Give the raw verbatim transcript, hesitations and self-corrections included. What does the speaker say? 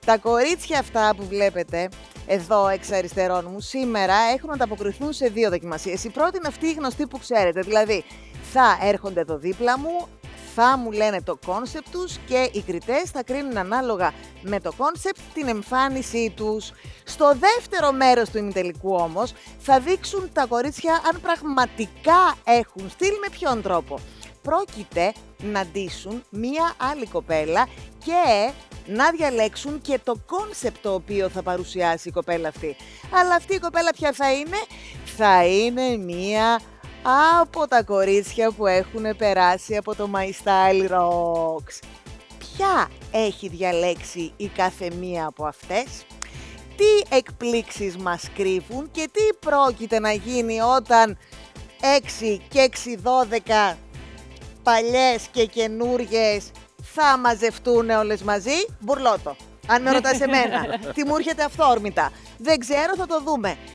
Τα κορίτσια αυτά που βλέπετε εδώ εξ αριστερών μου σήμερα έχουν ανταποκριθούν σε δύο δοκιμασίες. Η πρώτη είναι αυτή η γνωστή που ξέρετε, δηλαδή θα έρχονται εδώ δίπλα μου, θα μου λένε το κόνσεπτ τους και οι κριτές θα κρίνουν ανάλογα με το κόνσεπτ την εμφάνισή τους. Στο δεύτερο μέρος του ημιτελικού όμως θα δείξουν τα κορίτσια αν πραγματικά έχουν στυλ με ποιον τρόπο. Πρόκειται να ντύσουν μία άλλη κοπέλα και να διαλέξουν και το κόνσεπτ το οποίο θα παρουσιάσει η κοπέλα αυτή. Αλλά αυτή η κοπέλα ποια θα είναι? Θα είναι μία από τα κορίτσια που έχουν περάσει από το My Style Rocks. Ποια έχει διαλέξει η κάθε μία από αυτές? Τι εκπλήξεις μας κρύβουν και τι πρόκειται να γίνει όταν έξι και έξι δώδεκα παλιές και καινούριες θα μαζευτούν όλες μαζί? Μπουρλότο. Αν με ρωτάς εμένα, τι μου έρχεται αυθόρμητα. Δεν ξέρω, θα το δούμε.